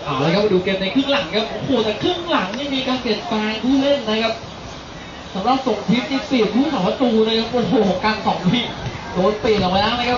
เอาเลยครับมาดูเกมในครึ่งหลังครับโอ้โหแต่ครึ่งหลังนี่มีการเปลี่ยนแปลงผู้เล่นนะครับสำหรับส่งทิพย์นี่เปลี่ยนผู้สาประตูเลยครับโอ้โหการ2 วิโดนเปลี่ยนออกไปแล้วนะครับ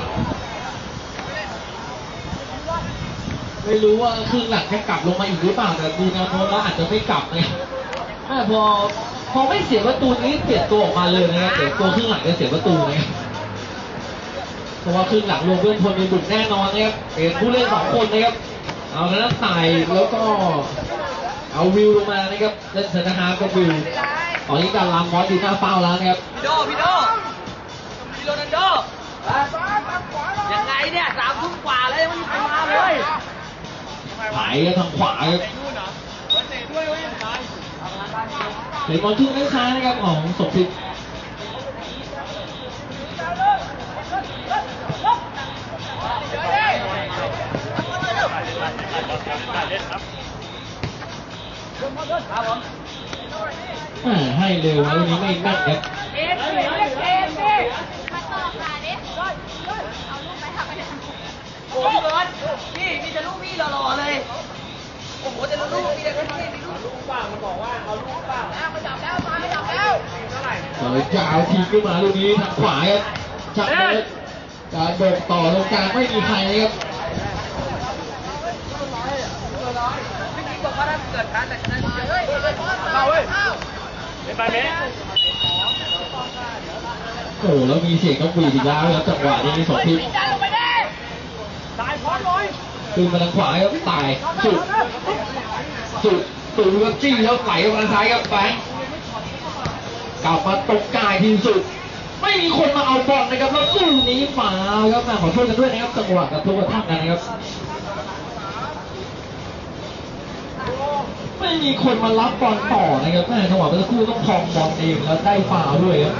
ไม่รู้ว่าครึ่งหลังจะกลับลงมาอีกหรือเปล่าแต่ดูแนวโน้มแล้วอาจจะไม่กลับนะพอไม่เสียประตูนี้เปลี่ยนตัวออกมาเลยนะครับเดี๋ยวตัวครึ่งหลังจะเสียประตูนะครับเพราะว่าครึ่งหลังรวมเพื่อนคนมีบุกแน่นอนนะครับเป็นผู้เล่น2 คนนะครับเอาแล้วใส่แล้วก็เอาวิวลงมานะครับเล่นเซนเตอร์ฮาร์ฟก็วิวตอนนี้การลามมอสอยู่หน้าเป้าแล้วนะครับพี่โรนัลโดยังไงเนี่ย3 ทุ่มกว่าแล้วยังไม่มีใครมาเลยไหลทางขวาครับเห็นบอลทุ่งด้านซ้ายนะครับของสมศิษย์ให้เร็วแล้วนี้ไม่แม่นครับโอ้พี่เบิร์ดพี่มีแต่ลูกพี่หล่อๆเลยโอ้โหแต่ลูกพี่แต่ลูกป่ามันบอกว่าเอาลูกป่ามาจับแล้วยาวทีขึ้นมาลูกนี้ทางขวาครับจับเลยการโดดต่อตรงกลางไม่มีใครครับไม่คิดบอกว่าถ้าเกิดการแต่ชนะเข้าเว้ยเป็นไปไหมโอ้แล้วมีเสียงต้องบีบอีกแล้วครับจังหวะนี้สมทิพย์ขึ้นมาทางขวาครับตายสุดครับจี้แล้วไหลออกมาซ้ายครับแบงค์กลับมาตรงกายทีสุดไม่มีคนมาเอาบอลนะครับแล้วลูกนี้ฝาครับขอโทษกันด้วยนะครับจังหวะกระทบกระทั่งกันนะครับไม่มีคนมารับบอลต่อนะครับจังหวะเมื่อสักครู่ต้องครองบอลเองแล้วได้ฟาวด้วยครับ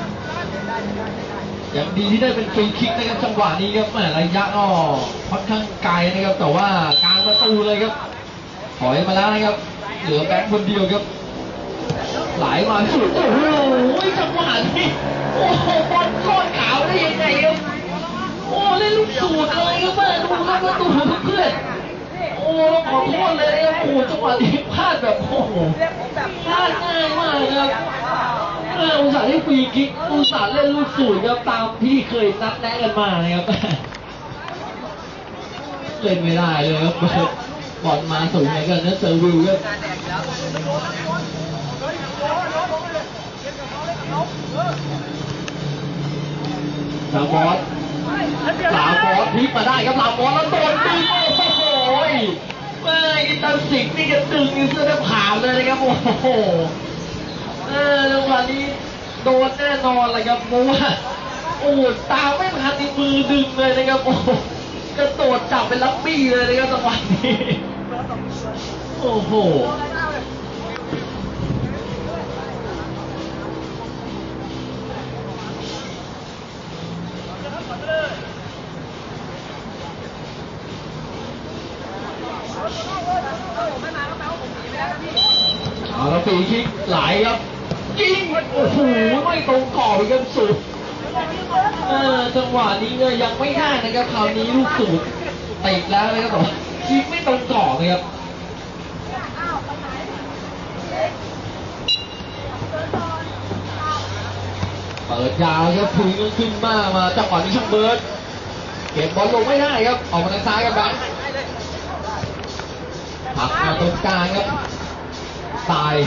อย่างดีที่ได้เป็นฟรีคิกนะครับจังหวะนี้ครับระยะก็ค่อนข้างไกลนะครับแต่ว่ากลางประตูเลยครับถอยมาแล้วนะครับเหลือแบงค์คนเดียวครับไหลมาสุดโอ้โหจังหวะนี้โอ้โหบอลโคตรขาวได้ยังไงครับโอ้เล่นลูกสูตรเลยครับดูครับประตูเพื่อนโอ้ขอโทษเลยครับโอ้จังหวะนี้พลาดแบบโอ้โหพลาดง่ายมากครับอุตส่าห์ได้ฟรีคิกอุตส่าห์เล่นลูกสูตรครับตามที่เคยนัดแนะกันมานะครับเล่นไม่ได้เลยครับบอลมาสูงไหนกันนะเซอร์วิวครับลาบอสพลิกมาได้ครับลาบอสแล้วโดนดึงโอ้โหไม่อินเตอร์สิกนี่จะดึงเสื้อได้ผ่านเลยนะครับโอ้โหจังหวะนี้โดนแน่นอนเลยครับเพราะว่าโอ้ตาไม่ทันในมือดึงเลยนะครับโอ้กระโดดจับเป็นลับบี้เลยนะครับจังหวะนี้โอ้โหเอาละฟรีคิกไหลครับยิงโอ้โหไม่ตรงกรอบอีกครับสุดจังหวะนี้เนี่ยยังไม่ได้นะครับคราวนี้ลูกสูตรติดแล้วนะครับแต่ว่ายิงไม่ตรงกรอบเลยครับเปิดยาวครับพึ่งขึ้นมาจังหวะนี้ช่างเบิร์ดเก็บบอลลงไม่ได้ครับออกมาทางซ้ายครับแบงค์ผักมาตรงกลางครับตาย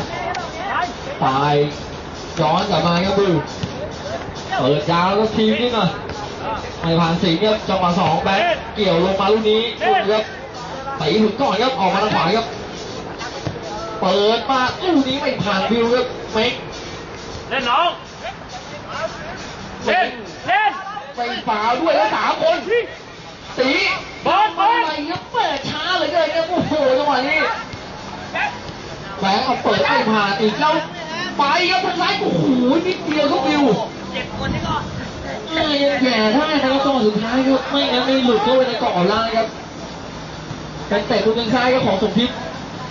ย้อนกลับมาครับดูเปิดยาวแล้วทีมนี่มาไม่ผ่านสิงครับจังหวะ2แบงค์เกี่ยวลงมาลูกนี้ครับตีถึงก่อนครับออกมาทางขวาครับเปิดมาลูกนี้ไม่ผ่านวิวครับเมกเล่นน้องเล่นไปฝ่าด้วยแล้ว3 คนตีบอลอะไรครับเปิดช้าเลยครับโอ้โหจังหวะนี้แบงค์เอาเปิดไม่ผ่านอีกแล้วไปครับทางซ้ายโอ้โหนิดเดียวทุกวิว 7 คนนี่ก็ยังแย่ได้นะครับจังหวะสุดท้ายครับไม่งั้นไม่หลุดเข้าไปในกรอบล่างครับเป็นเตะลูกทางซ้ายก็ของสมพิษ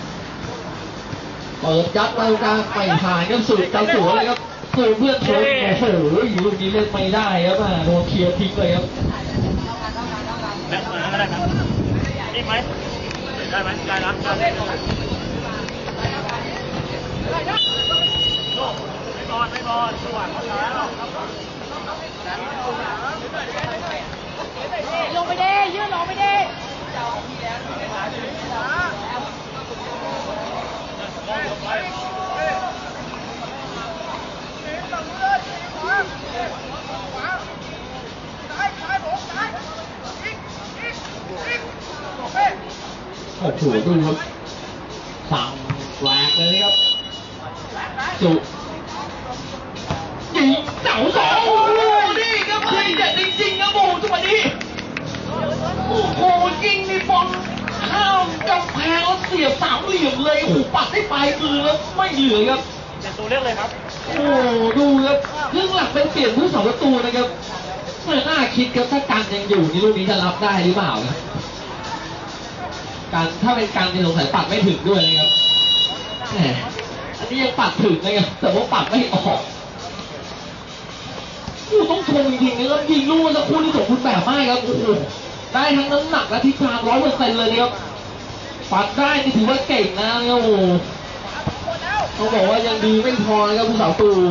เปิดยัดมาตรงกลางไปผ่านครับสุดใจสวยเลยครับสูเพื่อนชนโอ้โหลูกนี้เล่นไม่ได้ครับโดนเคลียร์ทิ้งเลยครับแบงค์มาก็ได้ครับนี่ไหมได้ไหมได้นะได้ไม่บอลสว่างเขาช้าลงไปดิยืดลงไปดิโอ้โหดูครับสั่งแหวกเลยนะครับสุยิงเสาสองโอ้โหนี่ครับทีเด็ดจริงๆครับโอ้จังหวะนี้โอ้โหยิงในบอลข้ามกำแพงแล้วเสียบสามเหลี่ยมเลยโอ้โหปัดได้ปลายมือแล้วไม่เหลือครับเป็นตัวเลือกเลยครับโอ้ดูครับครึ่งหลังเป็นเปลี่ยนผู้สองประตูนะครับไม่น่าคิดครับถ้ากันยังอยู่นี่ลูกนี้จะรับได้หรือเปล่าครับการถ้าเป็นการที่สงสัยปัดไม่ถึงด้วยนะครับแหมอันนี้ยังปัดถึงนะครับแต่ว่าปัดไม่ออกต้องชมจริงๆนะครับยิงลูกสักครู่ที่สมบูรณ์แบบมากครับโอ้โหได้ทั้งน้ำหนักและทิศทาง100%เลยนะครับปัดได้นี่ถือว่าเก่งนะครับโอ้ต้องบอกว่ายังดีไม่พอนะครับผู้สาวตู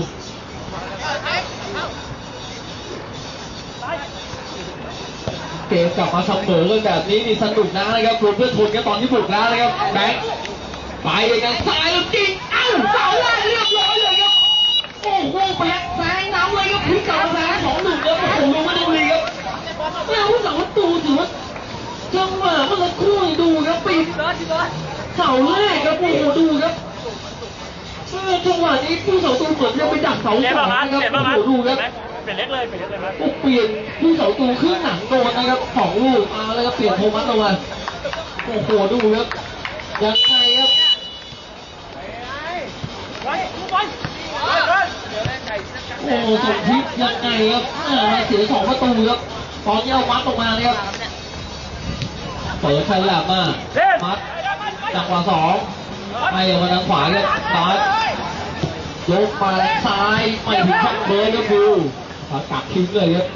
เกมกลับมาเสมอกันแบบนี้นี่สนุกนะครับรวมเพื่อนทนกันตอนที่บุกแล้วนะครับแบงค์ไปกันซ้ายแล้วจริงเอ้าเสาแรกเรียบร้อยเลยครับโอ้โหแบงค์แซงน้ำเลยครับพลิกกลับมาแซง2-1ครับโอ้โหลงมาดูเลยครับแล้วผู้สาวตูถือว่าจังหวะเมื่อสักครู่ดูครับปิดเสาแรกครับโอ้โหดูครับจังหวะนี้ผู้เสาตูเหมือนจะไปดักเสาสองนะครับโอ้โหดูครับเปลี่ยนเล็กเลยครับเปลี่ยนผู้เสาตูขึ้นหนังโดนนะครับ2 ลูกมาแล้วก็เปลี่ยนโทมัสลงมาโอ้โหดูครับยังไงครับโอ้สมทิพย์ยังไงครับมาเสีย2 ประตูครับตอนนี้เอามัดออกมานะครับเปิดใครหลับมามัดจังหวะ2ให้มาทางขวาครับมัดยกมาซ้ายไม่ถึงช่องเบอร์ครับดูกัดทิ้งเลยครับ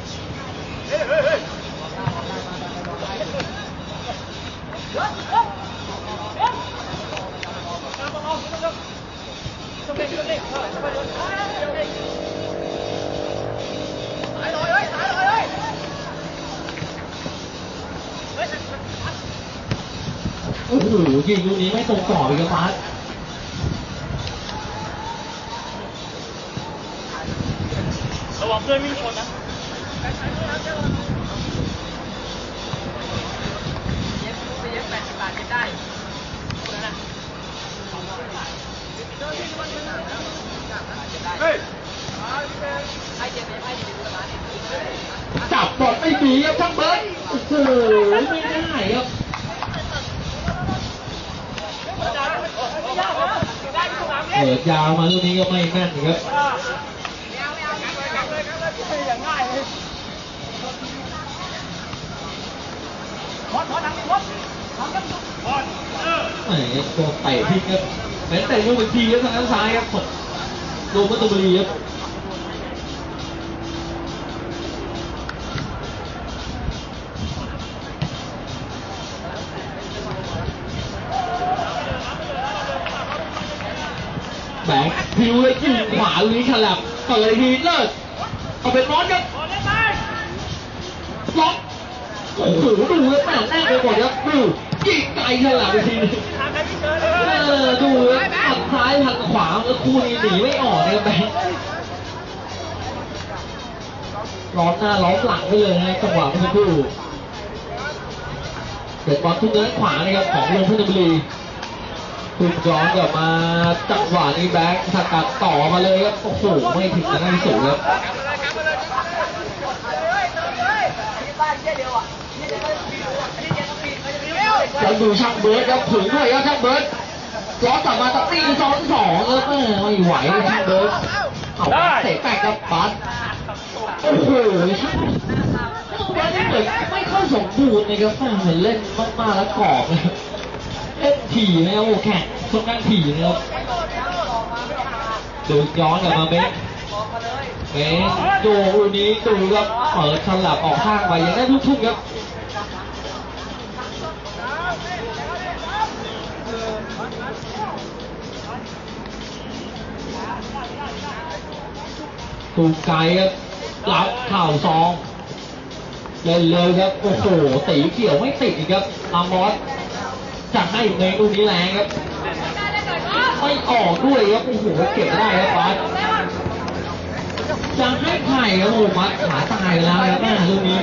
โอ้โหยิงลูกนี้ไม่ตรงต่อเลยครับมัดระวังเพื่อนวิ่งชนนะจับบอลไม่ดีครับช่างเบิร์ดโอ้โหไม่ได้ครับเปิดยาวมาลูกนี้ก็ไม่แม่นครับตัวเตะทิ้งครับแม้แต่ลูกอีกทีครับทางด้านซ้ายครับลงประตูบุรีครับแบงค์พิวเลยยิงขวาลูกนี้ฉลับเปิดทีเลิศเอาเป็นร้อนครับล็อกโอ้โหดูแล้วแต่แรกไปก่อนครับดูยิงไกลฉลับไปทีนึงดูหันซ้ายหันขวาแล้วคู่นี้หนีไม่ออกนะครับแบงค์ล้อมหน้าล้อมหลังไปเลยนะจังหวะเมื่อสักครู่เด็ดบอลทุกเนื้อขวานะครับของลงพุทธบุรีถูกย้อนกลับมาจังหวะนี้แบงค์สกัดต่อมาเลยครับโอ้โหไม่ถึงจะได้สูงครับจะดูช่างเบิร์ดครับถึงด้วยครับช่างเบิร์ดย้อนกลับมาตัดตี2-2แล้วไม่ไหวเลยช่างเบิร์ดเอาเตะแปกกับปัดโอ้โหช่างเบิร์ดนี่เหมือนไม่ค่อยสมบูรณ์นะครับเหมือนเล่นมากๆแล้วกรอบนะครับเล่นถี่นะครับโอ้แข่งค่อนข้างถี่นะครับดูย้อนกลับมาเบสดูนี้ดูครับเปิดฉลับออกข้างไปยังได้ทุกๆครับตูไกลครับรับข่าวซองเล่นเลยครับโอ้โหตีเกี่ยวไม่ติดอีกครับมามอสจะให้ในลูกนี้แรงครับไม่ออกด้วยครับโอ้โหเก็บได้ครับบาสจะให้ไข่ครับโอ้โหมัดขาตายแล้วครับแม่ลูกนี้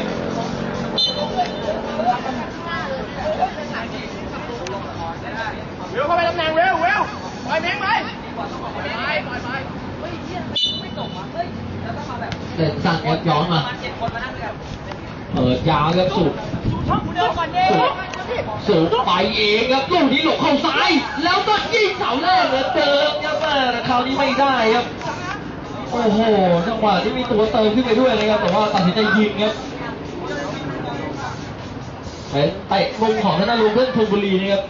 เร็วเข้าไปตำแหน่งเร็วเร็วปล่อยแม่งไปปล่อยเฮ้ยเฮียไม่ส่งอ่ะเฮ้ยแล้วก็มาแบบเดินสั่งครับย้อนมา 7 คนมานั่งด้วยกันเปิดยาวครับสุดช่องกูเดินก่อนเด้สุดไปเองครับลูกนี้หลบเข้าซ้ายแล้วก็ยิงเสาแรกเหมือนเดิมครับแม่คราวนี้ไม่ได้ครับโอ้โหจังหวะที่มีตัวเติมขึ้นไปด้วยนะครับแต่ว่าตัดสินใจยิงครับเป็นเตะมุมของธนาลุงเพื่อนชลบุรีนะครับ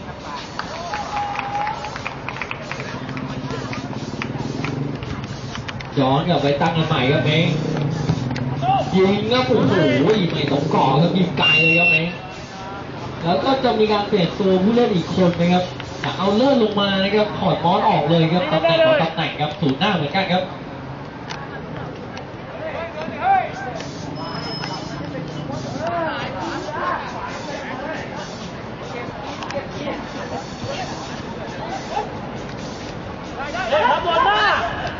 ย้อนกลับไปตั้งกันใหม่ครับเองยิงครับโอ้โหไม่ตรงกรอบครับยิงไกลเลยครับเองแล้วก็จะมีการเปลี่ยนตัวผู้เล่นอีกคนนะครับจะเอาเลื่อนลงมานะครับถอดมอสออกเลยครับตำแหน่งของตำแหน่งครับสูตรหน้าเหมือนกันครับเฮ้ยบอลหน้าย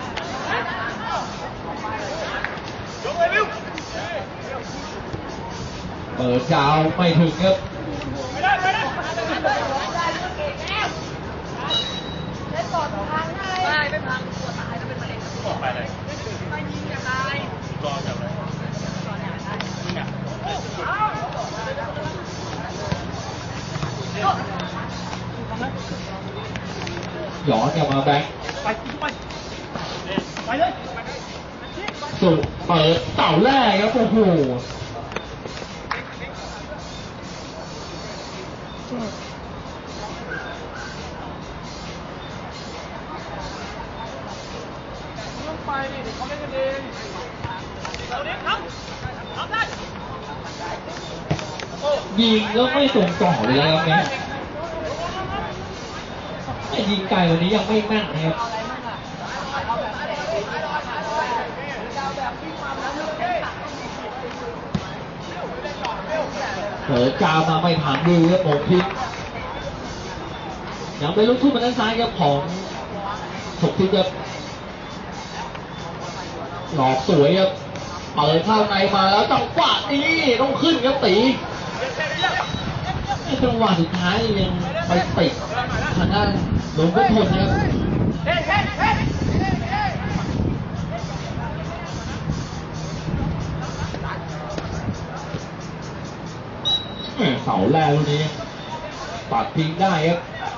กเลยวิวเปิดยาวไม่ถึงครับไม่ได้ไม่ได้ไม่พังตัวตายแล้วเป็นมะเร็งบอกไปเลยไม่ยิงอย่าตายรอจับเลยเนี่ยย้อนกลับมาแบงค์ไปไปเลยสุดเปิดเต่าแรกครับโอ้โหยิงแล้วไม่ตรงต่อเลยครับเนี่ยไอ้ยิงไกลวันนี้ยังไม่แม่นนะครับเปิดจามาไม่ผ่านมือครับผมพิษยังเป็นลูกทุ่งมาด้านซ้ายครับของถกทิศครับหลอกสวยครับเปิดเข้าในมาแล้วจังหวะนี้ต้องขึ้นครับตีจังหวะสุดท้ายยังไปติดทางด้านหลวงพ่อทนนะครับเสาแรกลูกนี้ปัดทิ้งได้ครับ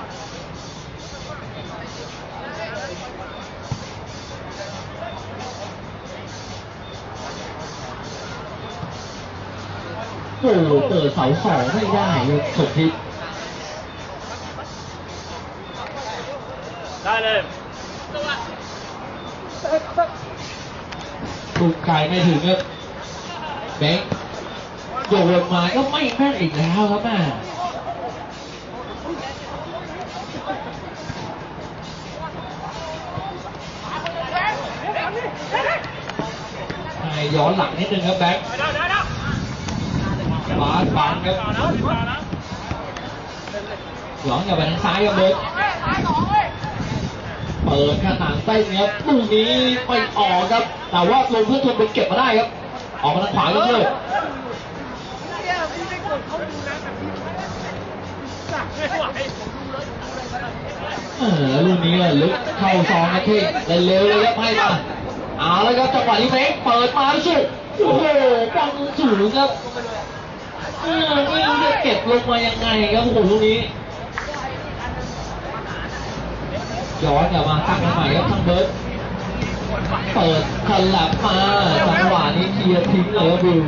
โอ้โหเปิดเสาสองไม่ได้ครับสุดทิศได้เลยถูกไกลไม่ถึงครับแบงค์โยนมาก็ไม่แม่นอีกแล้วครับแม่ย้อนหลังนิดนึงครับแบงค์บาสบังครับหลังอย่าไปทางซ้ายครับเบิร์ดเปิดขนาดเส้นครับลูกนี้ไม่ออกครับแต่ว่าลงเพื่อทนไปเก็บมาได้ครับออกมาทางขวาก็เลยลูกนี้ลึกเข้าซองนะที่เร็วเลยครับให้มาเอาแล้วครับจังหวะนี้เฟกเปิดมาสุดโอ้โหปังสูงครับไม่รู้จะเก็บลงมายังไงครับโอ้โหลูกนี้ย้อนกลับมาตั้งใหม่ครับทางเบิร์ดเปิดฉลับมาจังหวะนี้เคลียร์ทิ้งเลยครับบิว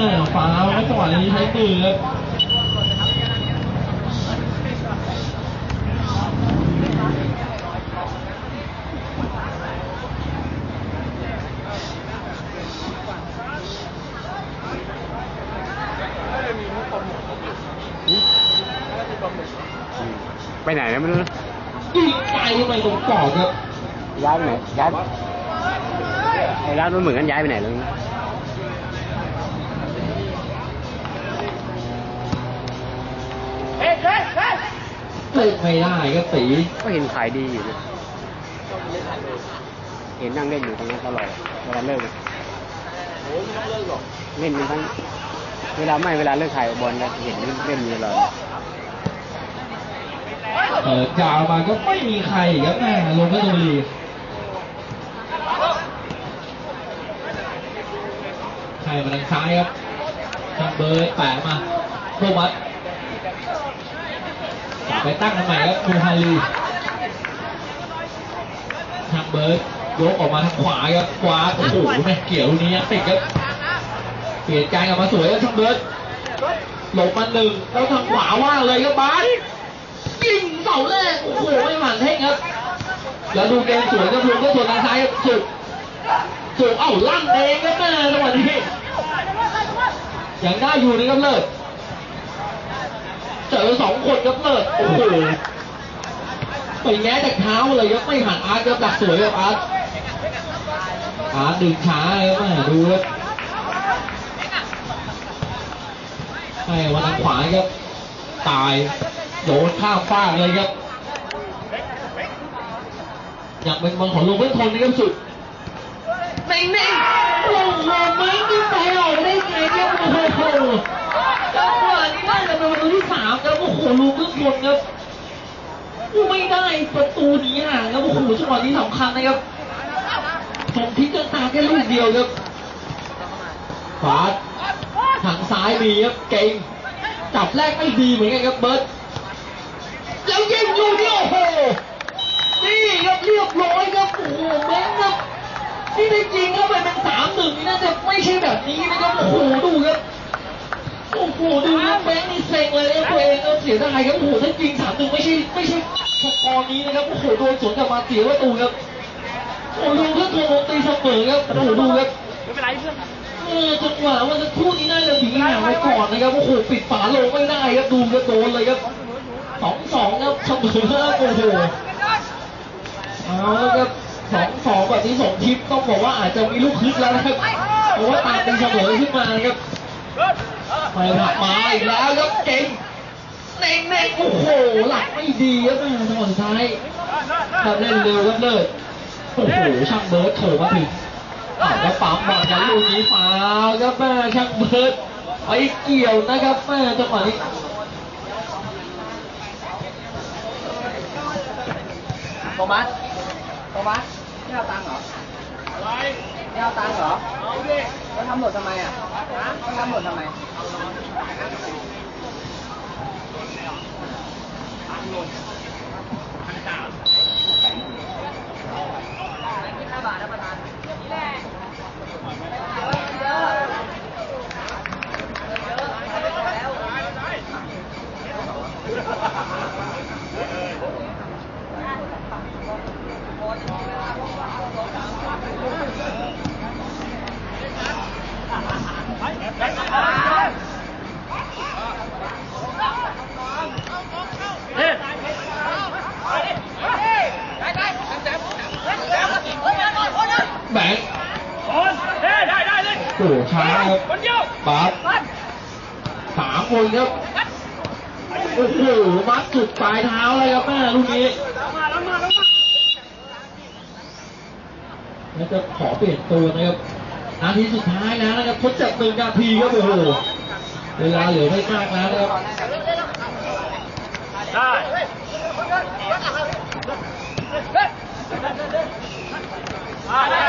ฝาแล้วจังหวะนี้ใช้มือครับไปไหนแล้วไม่รู้ยิงไกลไปตรงกรอบครับย้ายไปไหนย้ายไอ้ร้านมันเหมือนกันย้ายไปไหนแล้วเฮ้ยเล่นไม่ได้ครับตีก็เห็นขายดีอยู่นะเห็นนั่งเล่นอยู่ตรงนั้นตลอดเวลาเลิกเล่นกันทั้งเวลาเลิกถ่ายบอลแล้วเห็นเล่นอยู่ตลอดยาวมาก็ไม่มีใครครับแม่ลงก็ดูดีใครมาทางซ้ายครับทางเบอร์แปะมาโทมัสไปตั้งทำไมครับมูฮารีทางเบิร์ดยกออกมาทางขวาครับขวาโอ้โหแม่เกี่ยวลูกนี้ติดครับเปลี่ยนใจกลับมาสวยครับทางเบิร์ดหลบมาหนึ่งแล้วทางขวาว่างเลยครับบาสยิงเสาแรกโอ้โหไม่หมั่นเท่งครับแล้วดูเกมสวยครับลุงก็ส่วนทางซ้ายครับสุดเอ้าลั่นเองครับแม่จังหวะนี้ยังได้อยู่นะครับเลิศเจอสองคนครับเลิศโอ้โหไปแง้จากเท้าเลยครับไม่หันอาร์ตครับดักสวยครับอาร์ตดึงช้าครับแม่ดูครับให้วันทางขวาครับตายโดนข้ามฟากเลยครับอยากเป็นบอลของลุงเพื่อนทนนะครับสุดเน่งโอ้โหไม่ไปออกได้ไงครับโอ้โหจังหวะนี้น่าจะเป็นประตูที่3ครับโอ้โหลุงเพื่อนทนครับไม่ได้ประตูนี้ห่างครับโอ้โหจังหวะนี้สำคัญนะครับผมทิ้งจนตาแค่ลูกเดียวครับฟาดทางซ้ายมีครับเก่งจับแรกไม่ดีเหมือนกันครับเบิร์ตแล้วยิงลูกนี้โอ้โหนี่ครับเรียบร้อยครับโอ้โหแม่งครับนี่ได้จริงเข้าไปเป็น3-1นี่น่าจะไม่ใช่แบบนี้นะครับโอ้โหดูครับโอ้โหดูครับแม่งนี่เซ็งเลยครับตัวเองก็เสียดายครับโอ้โหถ้าจริง3-1ไม่ใช่สกอร์นี้นะครับโอ้โหโดนสวนกลับมาเสียประตูครับโอ้โหดูก็โทรตีเสมอครับโอ้โหดูครับไม่เป็นไรเพื่อนจังหวะว่าจะคู่นี้น่าจะถึงห่างไว้ก่อนนะครับโอ้โหปิดฝาลงไม่ได้ครับดูกระโดนเลยครับ2-2ครับเสมอครับโอ้โหเอาแล้วครับ2-2แบบนี้2ทีมต้องบอกว่าอาจจะมีลูกคึกแล้วนะครับเพราะว่าตามตีเสมอขึ้นมานะครับไปผักมาอีกแล้วครับเก่งเน่งโอ้โหหลักไม่ดีครับจังหวะสุดท้ายถ้าเล่นเร็วครับเลิศโอ้โหช่างเบิร์ดโถมาถึงแล้วปั๊มบอลกันลูกนี้ฟาวครับแม่ช่างเบิร์ดไปเกี่ยวนะครับแม่จังหวะนี้โทมัสไม่เอาตังค์เหรอไม่เอาตังค์เหรอแล้วทำหมดทำไมอ่ะทำหมดทำไม5 บาทนะประธานนี่แหละแบงค์ได้เลยโอ้ช้าครับบาส3 คนครับโอ้โหมัดสุดปลายเท้าเลยครับแม่ลูกนี้แล้วจะขอเปลี่ยนตัวนะครับนาทีสุดท้ายแล้วนะครับทดจับ1 นาทีครับโอ้โหเวลาเหลือไม่มากแล้วนะครับได้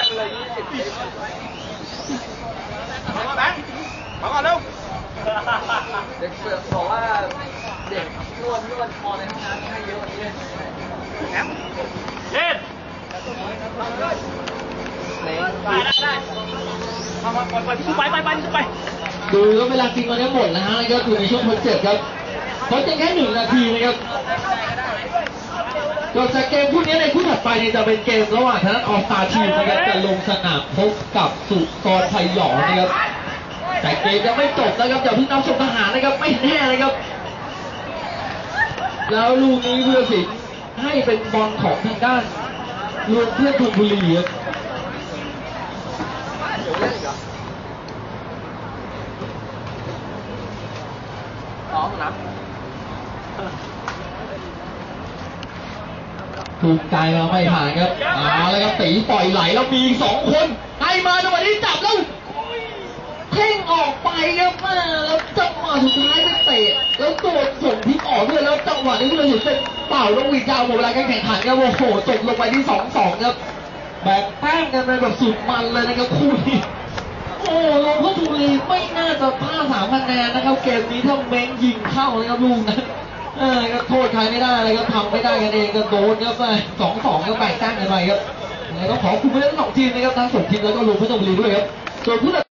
มาก่อนเร็วเด็กเสือกบอกว่าเด็กนวดคอในห้องน้ำให้เยอะกว่านี้เลยเล่นได้มาปล่อยพี่สู้ไปพี่สู้ไปดูแล้วเวลาจริงตอนนี้หมดแล้วนะครับอยู่ในช่วงทดเจ็บครับทดเจ็บแค่1 นาทีนะครับโดยจากเกมคู่นี้ในคู่ถัดไปเนี่ยจะเป็นเกมระหว่างทางด้านออสตาทีมนะครับจะลงสนามพบกับสุกรไทยหยองนะครับแต่เกมยังไม่จบนะครับอย่าเพิ่งนับส่งทหารนะครับไม่แน่นะครับแล้วลูกนี้เพื่อสิงห์ให้เป็นบอลของทางด้านรวมเพื่อนธนบุรีครับถูกใจมาไม่ผ่านครับแล้วครับตีปล่อยไหลแล้วมี2 คนให้มาจังหวะนี้จับแล้วเพ่งออกไปครับแล้วจังหวะสุดท้ายเป็นเตะแล้วตัวส่งพลิกออกด้วยแล้วจังหวะนี้ผู้ตัดสินเป็นเป่าต้องวิจารณ์หมดเวลาการแข่งขันครับโอ้โหจบลงไปที่ 2-2 ครับแบกแป้งกันไปแบบสุดมันเลยนะครับคู่นี้โอ้ลงเพชรบุรีไม่น่าจะพลาด3 คะแนนนะครับเกมนี้ถ้าเม้งยิงเข้านะครับลูกนั้นก็โทษใครไม่ได้เลยครับทำไม่ได้กันเองก็โดนครับไป2-2ก็แบ่งแต้มกันไปครับแล้วก็ขอบคุณเพื่อนทั้ง2 ทีมนะครับทั้ง2 ทีมแล้วก็รวมเพชรบุรีด้วยครับส่วนผู้